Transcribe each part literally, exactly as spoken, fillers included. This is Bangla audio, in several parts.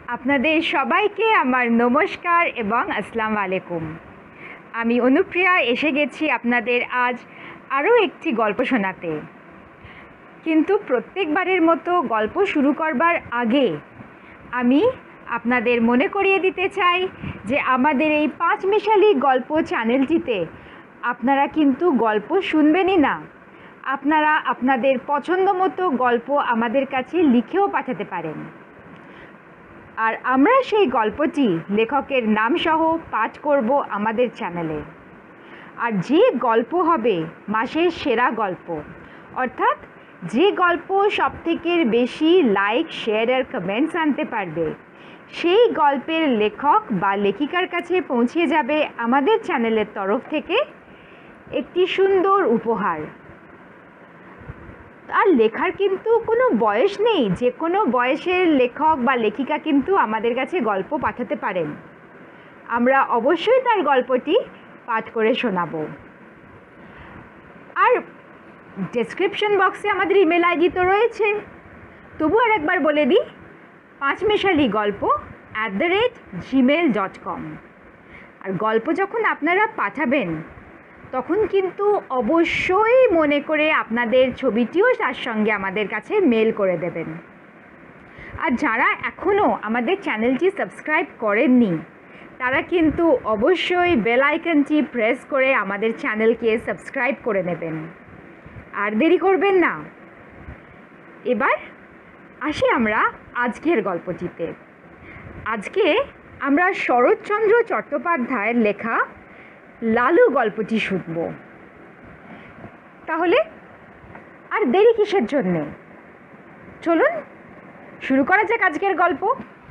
আপনাদের সবাইকে আমার নমস্কার এবং আসসালামু আলাইকুম। আমি অনুপ্রিয়া এসে গেছি আপনাদের আজ আরও একটি গল্প শোনাতে। কিন্তু প্রত্যেকবারের মতো গল্প শুরু করবার আগে আমি আপনাদের মনে করিয়ে দিতে চাই যে আমাদের এই পাঁচমিশালি গল্প চ্যানেলটিতে আপনারা কিন্তু গল্প শুনবেনই না, আপনারা আপনাদের পছন্দ মতো গল্প আমাদের কাছে লিখেও পাঠাতে পারেন। আর আমরা সেই গল্পটি লেখকের নামসহ পাঠ করব আমাদের চ্যানেলে। আর যে গল্প হবে মাসের সেরা গল্প, অর্থাৎ যে গল্প সবথেকে বেশি লাইক, শেয়ার আর কমেন্টস আনতে পারবে, সেই গল্পের লেখক বা লেখিকার কাছে পৌঁছে যাবে আমাদের চ্যানেলের তরফ থেকে একটি সুন্দর উপহার। আর লেখার কিন্তু কোনো বয়স নেই, যে কোনো বয়সের লেখক বা লেখিকা কিন্তু আমাদের কাছে গল্প পাঠাতে পারেন। আমরা অবশ্যই তার গল্পটি পাঠ করে শোনাবো। আর ডেসক্রিপশন বক্সে আমাদের ইমেল আইডি তো রয়েছে, তবু আর একবার বলে দিই, পাঁচমিশালি গল্প at the rate Gmail dot com. আর গল্প যখন আপনারা পাঠাবেন তখন কিন্তু অবশ্যই মনে করে আপনাদের ছবিটিও তার সঙ্গে আমাদের কাছে মেল করে দেবেন। আর যারা এখনও আমাদের চ্যানেলটি সাবস্ক্রাইব করেননি তারা কিন্তু অবশ্যই বেল আইকনটি প্রেস করে আমাদের চ্যানেলকে সাবস্ক্রাইব করে নেবেন। আর দেরি করবেন না। এবার আসি আমরা আজকের গল্পটিতে। আজকে আমরা শরৎচন্দ্র চট্টোপাধ্যায়ের লেখা লালু গল্পটি শুনব। তাহলে আর দেরি কিসের জন্যে, চলুন শুরু করা যাক আজকের গল্প।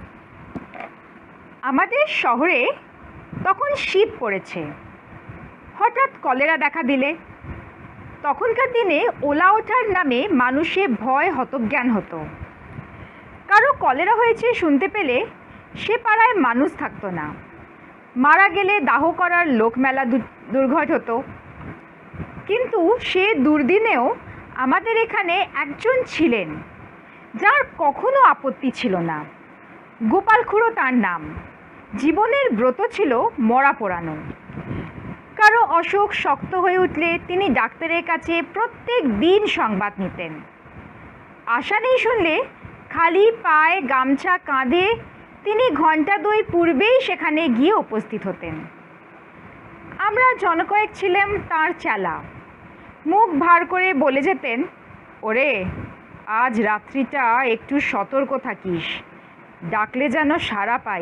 আমাদের শহরে তখন শীত পড়েছে। হঠাৎ কলেরা দেখা দিলে তখনকার দিনে ওলা ওঠার নামে মানুষে ভয় হতজ্ঞান হতো। কারো কলেরা হয়েছে শুনতে পেলে সে পাড়ায় মানুষ থাকতো না। মারা গেলে দাহ করার লোকমেলা দুর্ঘট হতো। কিন্তু সে দুর্দিনেও আমাদের এখানে একজন ছিলেন যার কখনো আপত্তি ছিল না। গোপাল খুড়ো তার নাম। জীবনের ব্রত ছিল মরা পোড়ানো। কারো অসুখ শক্ত হয়ে উঠলে তিনি ডাক্তারের কাছে প্রত্যেক দিন সংবাদ নিতেন। আশা নেই শুনলে খালি পায়ে গামছা কাঁধে তিনি ঘণ্টা দুই পূর্বেই সেখানে গিয়ে উপস্থিত হতেন। আমরা জনকয়েক ছিলাম তাঁর চেলা। মুখ ভার করে বলে যেতেন, ওরে আজ রাত্রিটা একটু সতর্ক থাকিস, ডাকলে যেন সাড়া পাই।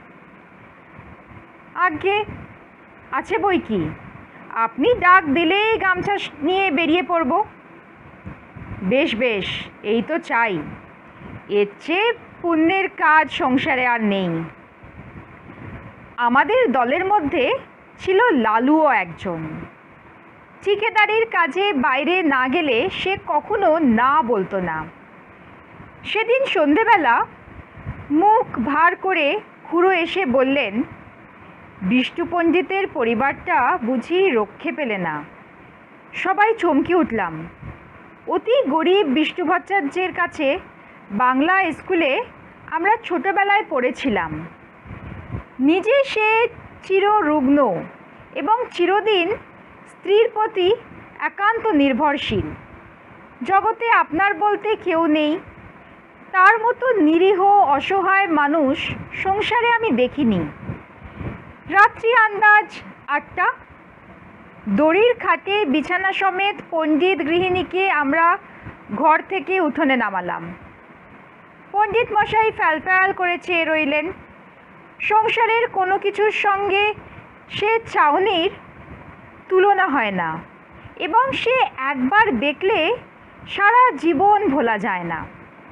আজ্ঞে আছে বই কি, আপনি ডাক দিলেই গামছা নিয়ে বেরিয়ে পড়ব। বেশ বেশ, এই তো চাই, এর চেয়ে পুণ্যের কাজ সংসারে আর নেই। আমাদের দলের মধ্যে ছিল লালুও একজন। ঠিকাদারির কাজে বাইরে না গেলে সে কখনো না বলতো না। সেদিন সন্ধেবেলা মুখ ভার করে খুড়ো এসে বললেন, বিষ্টু পণ্ডিতের পরিবারটা বুঝি রক্ষে পেলে না। সবাই চমকে উঠলাম। অতি গরিব বিষ্টু ভট্টাচার্যের কাছে বাংলা স্কুলে আমরা ছোটোবেলায় পড়েছিলাম। নিজে সে চিররুগ্ন এবং চিরদিন স্ত্রীর প্রতি একান্ত নির্ভরশীল। জগতে আপনার বলতে কেউ নেই। তার মতো নিরীহ অসহায় মানুষ সংসারে আমি দেখিনি। রাত্রি আন্দাজ আটটা। দড়ির খাটে বিছানা সমেত পণ্ডিত গৃহিণীকে আমরা ঘর থেকে উঠোনে নামালাম। পণ্ডিত মশাই ফ্যালফ্যাল করে চেয়ে রইলেন। সংসারের কোনো কিছুর সঙ্গে সে চাউনির তুলনা হয় না এবং সে একবার দেখলে সারা জীবন ভোলা যায় না।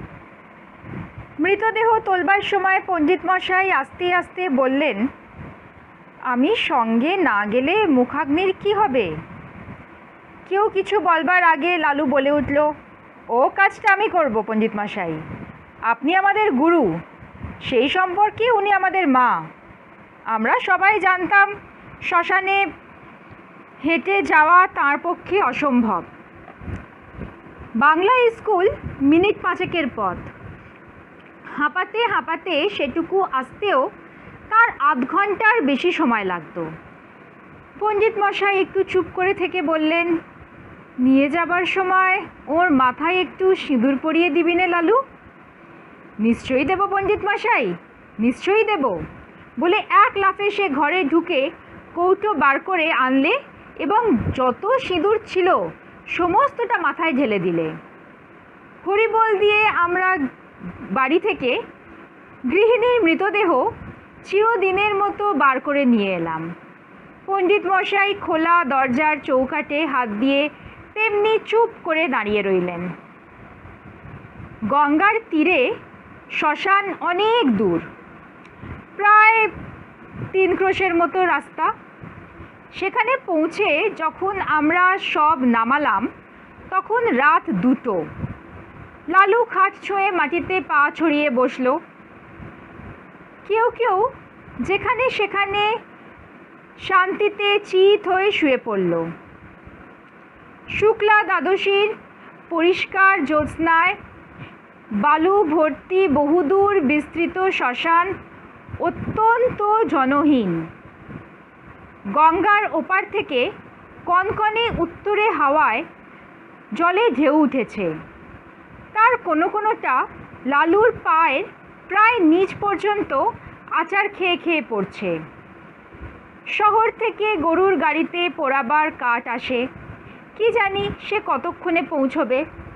মৃতদেহ তোলবার সময় পণ্ডিত মশাই আস্তে আস্তে বললেন, আমি সঙ্গে না গেলে মুখাগ্নির কি হবে? কেউ কিছু বলবার আগে লালু বলে উঠল, ও কাজটা আমি করব পণ্ডিত মশাই। আপনি আমাদের গুরু, সেই সম্পর্কে উনি আমাদের মা। আমরা সবাই জানতাম শ্মশানে হেঁটে যাওয়া তাঁর পক্ষে অসম্ভব। বাংলা স্কুল মিনিট পাঁচেকের পথ। হাঁপাতে হাঁপাতে সেটুকু আসতেও তার আধ ঘন্টার বেশি সময় লাগতো। পণ্ডিত মশাই একটু চুপ করে থেকে বললেন, নিয়ে যাবার সময় ওর মাথায় একটু সিঁদুর পরিয়ে দিবি নে লালু? নিশ্চয়ই দেব পণ্ডিত মশাই, নিশ্চয়ই দেব বলে এক লাফে সে ঘরে ঢুকে কৌটো বার করে আনলে এবং যত সিঁদুর ছিল সমস্তটা মাথায় ঢেলে দিলে। হরিবোল দিয়ে আমরা বাড়ি থেকে গৃহিণীর মৃতদেহ চিরদিনের মতো বার করে নিয়ে এলাম। পণ্ডিত মশাই খোলা দরজার চৌকাঠে হাত দিয়ে তেমনি চুপ করে দাঁড়িয়ে রইলেন। গঙ্গার তীরে শ্মশান অনেক দূর, প্রায় তিন ক্রোশের মতো রাস্তা। সেখানে পৌঁছে যখন আমরা সব নামালাম তখন রাত দুটো। লালু খাট ছুঁয়ে মাটিতে পা ছড়িয়ে বসল। কেউ কেউ যেখানে সেখানে শান্তিতে চিত হয়ে শুয়ে পড়ল। শুক্লা দ্বাদশীর পরিষ্কার জ্যোৎস্নায় বালু ভর্তি বহুদূর বিস্তৃত শ্মশান অত্যন্ত জনহীন। গঙ্গার ওপার থেকে কনকনে উত্তরে হাওয়ায় জলে ঢেউ উঠেছে। তার কোনো কোনোটা লালুর পায়ের প্রায় নিচ পর্যন্ত আচার খেয়ে খেয়ে পড়ছে। শহর থেকে গরুর গাড়িতে পোড়াবার কাঠ আসে, কি জানি সে কতক্ষণে পৌঁছবে।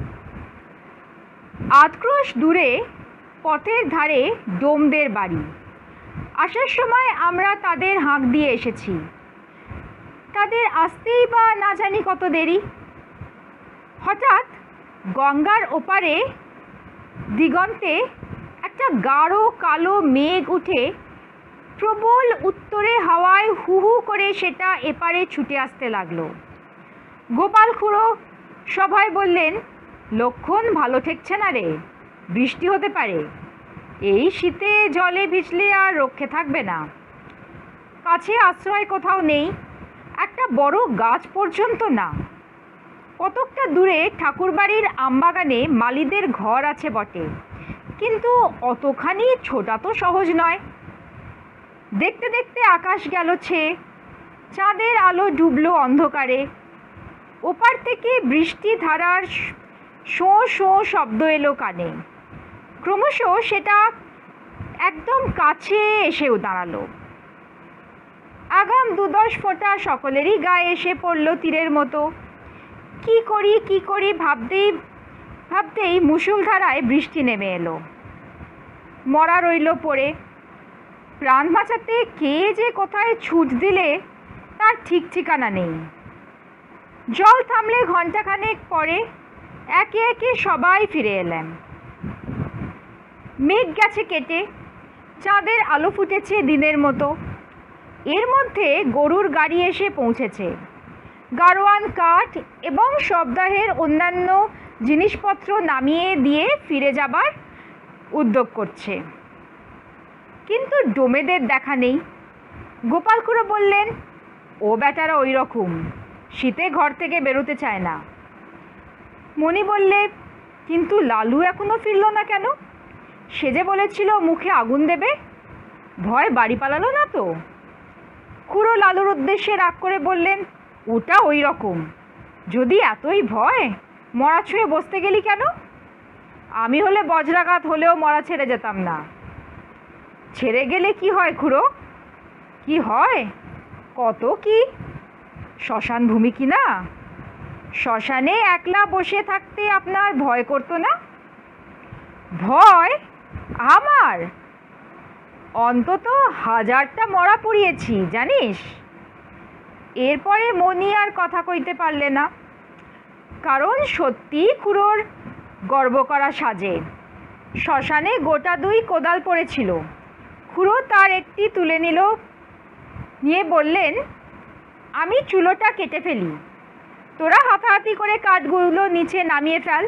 আধ ক্রোশ দূরে পথের ধারে ডোমদের বাড়ি। আসার সময় আমরা তাদের হাঁক দিয়ে এসেছি। তাদের আসতেই বা না জানি কত দেরি। হঠাৎ গঙ্গার ওপারে দিগন্তে একটা গাঢ় কালো মেঘ উঠে প্রবল উত্তরে হাওয়ায় হু হু করে সেটা এপারে ছুটে আসতে লাগলো। গোপাল খুড়ো সভায় বললেন, লক্ষণ ভালো ঠেকছে না রে, বৃষ্টি হতে পারে। এই শীতে জলে ভিজলে আর রক্ষে থাকবে না। কাছে আশ্রয় কোথাও নেই, একটা বড় গাছ পর্যন্ত না। কতকটা দূরে ঠাকুরবাড়ির আমবাগানে মালিদের ঘর আছে বটে, কিন্তু অতখানি ছোটা তো সহজ নয়। দেখতে দেখতে আকাশ গেল ছেয়ে, চাঁদের আলো ডুবলো অন্ধকারে। ওপার থেকে বৃষ্টি ধারার শো শো শব্দ এলো কানে। ক্রমশ সেটা একদম কাছে এসেও দাঁড়ালো। আগাম দুদশ ফোঁটা সকলেরই গায়ে এসে পড়ল তীরের মতো। কি করি কি করি ভাবতেই ভাবতেই মুষলধারায় বৃষ্টি নেমে এলো। মরা রইল পড়ে। প্রাণ বাঁচাতে কে যে কোথায় ছুট দিলে তার ঠিক ঠিকানা নেই। জল থামলে ঘণ্টাখানেক পরে একে একে সবাই ফিরে এলেন। মেঘ গেছে কেটে, চাঁদের আলো ফুটেছে দিনের মতো। এর মধ্যে গরুর গাড়ি এসে পৌঁছেছে। গাড়োয়ান কাঠ এবং সপ্তাহের অন্যান্য জিনিসপত্র নামিয়ে দিয়ে ফিরে যাবার উদ্যোগ করছে, কিন্তু ডোমেদের দেখা নেই। গোপাল খুড়ো বললেন, ও বেটারা ওই রকম, শীতে ঘর থেকে বেরোতে চায় না। মণি বললে, কিন্তু লালু এখনো ফিরল না কেন? সে যে বলেছিল মুখে আগুন দেবে, ভয় বাড়ি পালালো না তো? খুড়ো লালুর উদ্দেশ্যে রাগ করে বললেন, ওটা ওই রকম। যদি এতই ভয়, মরা ছুঁয়ে বসতে গেলি কেন? আমি হলে বজ্রাঘাত হলেও মরা ছেড়ে যেতাম না। ছেড়ে গেলে কি হয় খুড়ো? কি হয়? কত কি। শ্মশান ভূমি কি না? শ্মশানে একলা বসে থাকতে আপনার ভয় করতো না? ভয় আমার? অন্তত হাজারটা মরা পুড়িয়েছি জানিস। এরপরে মনি আর কথা কইতে পারলে না, কারণ সত্যি খুড়োর গর্ব করা সাজে। শ্মশানে গোটা দুই কোদাল পড়েছিল। খুড়ো তার একটি তুলে নিল, নিয়ে বললেন, আমি চুলোটা কেটে ফেলি, তোরা হাতাহাতি করে কাঠগুলো নিচে নামিয়ে ফেল।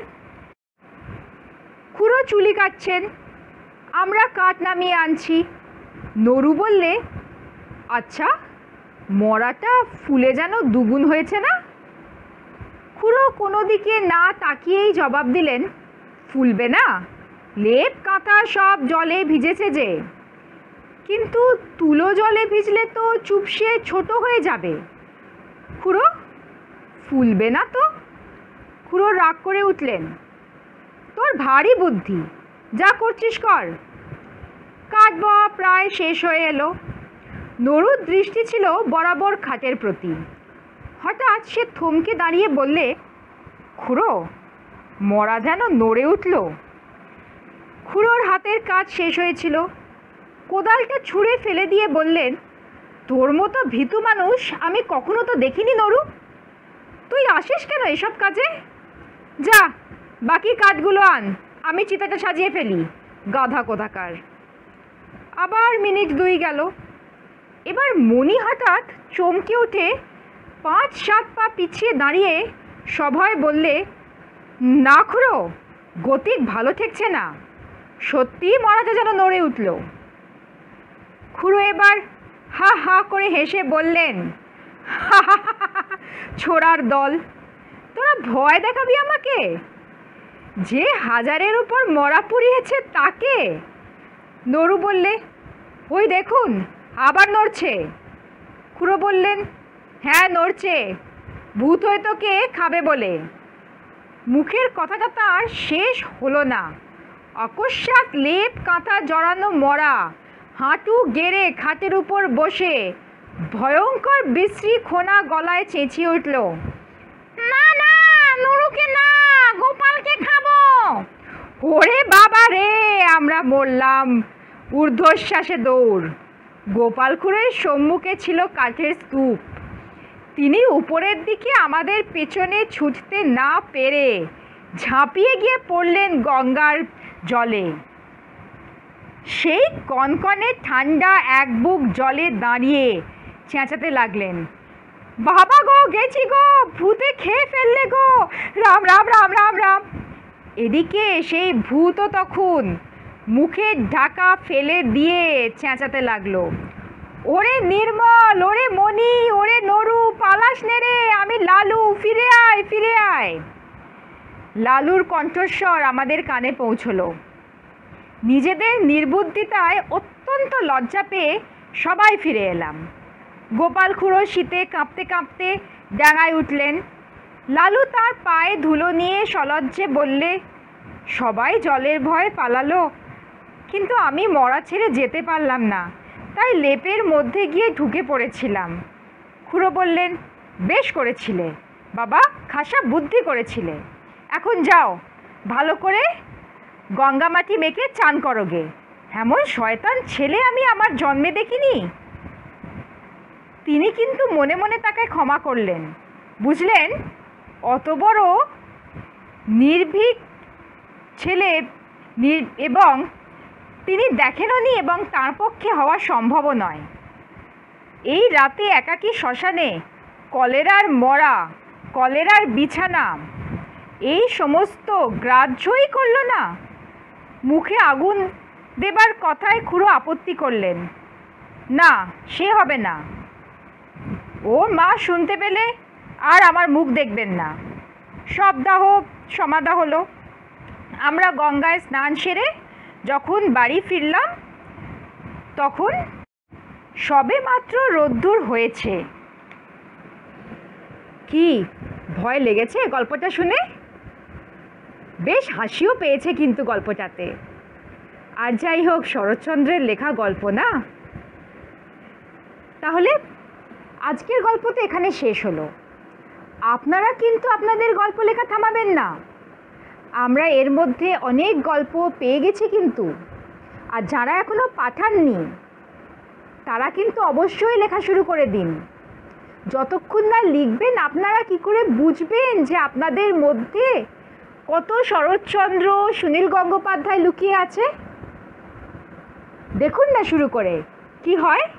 খুড়ো চুলি কাটছেন, আমরা কাঠ নামিয়ে আনছি। নরু বললে, আচ্ছা মরাটা ফুলে যেন দুগুণ হয়েছে না? খুড়ো কোনো দিকে না তাকিয়েই জবাব দিলেন, ফুলবে না, লেপ কাঁথা সব জলে ভিজেছে যে, কিন্তু তুলো জলে ভিজলে তো চুপসে ছোট হয়ে যাবে। খুড়ো, ফুলবে না তো? খুড়ো রাগ করে উঠলেন, তোর ভারী বুদ্ধি, যা করছিস কর। কাঠ বওয়া প্রায় শেষ হয়ে এলো। নরুর দৃষ্টি ছিল বরাবর খাটের প্রতি। হঠাৎ সে থমকে দাঁড়িয়ে বললে, খুড়ো, মরা যেন নড়ে উঠল। খুড়োর হাতের কাজ শেষ হয়েছিল। কোদালটা ছুঁড়ে ফেলে দিয়ে বললেন, তোর মতো ভীতু মানুষ আমি কখনো তো দেখিনি নরু। তুই আসিস কেন এসব কাজে? যা, বাকি কাঠগুলো আন, আমি চিতাটা সাজিয়ে ফেলি, গাধা কোথাকার। আবার মিনিট দুই গেল। এবার মণি হঠাৎ চমকে উঠে পাঁচ সাত পা পিছিয়ে দাঁড়িয়ে সভয়ে বললে, না খুড়ো, গতিক ভালো ঠেকছে না, সত্যিই মরাটা যেন নড়ে উঠল। খুড়ো এবার হা হা করে হেসে বললেন, ছোড়ার দল, তোরা ভয় দেখাবি আমাকে? যে হাজারের উপর মরা পুড়িয়েছে তাকে? নরু বললে, ওই দেখুন আবার নড়ছে। খুড়ো বললেন, হ্যাঁ নড়ছে, ভূত হয়তো কে খাবে বলে। মুখের কথাটা তার শেষ হলো না। অকস্মাৎ লেপ কাঁথা জড়ানো মরা হাঁটু গেড়ে খাটের উপর বসে ভয়ঙ্কর বিশ্রী খোনা গলায় চেঁচিয়ে উঠল, না না, নরুকে না, গোপালকে খাবো। ওরে বাবা রে, আমরা মরলাম। ঊর্ধ্বশ্বাসে দৌড়। গোপাল খুড়ের সম্মুখে ছিল কাঠের স্তূপ। তিনি উপরের দিকে আমাদের পেছনে ছুটতে না পেরে ঝাঁপিয়ে গিয়ে পড়লেন গঙ্গার জলে। সেই কনকনে ঠান্ডা এক বুক জলে দাঁড়িয়ে চেঁচাতে লাগলেন, বাবা গো, গেছি গো, ভূতে খেয়ে ফেললে গো, রাম রাম রাম রাম রাম। এদিকে সেই ভূতও তখন মুখের ঢাকা ফেলে দিয়ে চেঁচাতে লাগলো, ওরে নির্মল, ওরে মণি, ওরে নরু, পালাস নে রে, আমি লালু, ফিরে আয়, ফিরে আয়। লালুর কণ্ঠস্বর আমাদের কানে পৌঁছলো। নিজেদের নির্বুদ্ধিতায় অত্যন্ত লজ্জা পেয়ে সবাই ফিরে এলাম। গোপাল খুড়ো শীতে কাঁপতে কাঁপতে ডাঙায় উঠলেন। লালু তার পায়ে ধুলো নিয়ে সলজ্জে বললে, সবাই জলের ভয়ে পালালো, কিন্তু আমি মরা ছেড়ে যেতে পারলাম না, তাই লেপের মধ্যে গিয়ে ঢুকে পড়েছিলাম। খুড়ো বললেন, বেশ করেছিলে বাবা, খাসা বুদ্ধি করেছিলে। এখন যাও, ভালো করে গঙ্গা মাটি মেখে চান করোগে। এমন শয়তান ছেলে আমি আমার জন্মে দেখিনি। তিনি কিন্তু মনে মনে তাকে ক্ষমা করলেন। বুঝলেন, অত বড় নির্ভীক ছেলে এবং তিনি দেখেননি এবং তার পক্ষে হওয়া সম্ভবও নয়। এই রাতে একাকী শ্মশানে কলেরার মরা, কলেরার বিছানা, এই সমস্ত গ্রাহ্যই করল না। মুখে আগুন দেবার কথায় খুড়ো আপত্তি করলেন, না, সে হবে না। ওর মা শুনতে পেলে আর আমার মুখ দেখবেন না। সব দাহ সমাধা হলো। আমরা গঙ্গায় স্নান সেরে যখন বাড়ি ফিরলাম তখন সবে মাত্র রোদ্দুর হয়েছে। কি ভয় লেগেছে গল্পটা শুনে? বেশ হাসিও পেয়েছে কিন্তু গল্পটাতে। আর যাই হোক, শরৎচন্দ্রের লেখা গল্প না। তাহলে আজকের গল্প তো এখানে শেষ হলো। আপনারা কিন্তু আপনাদের গল্প লেখা থামাবেন না। আমরা এর মধ্যে অনেক গল্প পেয়ে গেছি কিন্তু, আর যারা এখনো পাঠাননি তারা কিন্তু অবশ্যই লেখা শুরু করে দিন। যতক্ষণ না লিখবেন আপনারা কি করে বুঝবেন যে আপনাদের মধ্যে কত শরৎচন্দ্র, সুনীল গঙ্গোপাধ্যায় লুকিয়ে আছে? দেখুন না শুরু করে কি হয়।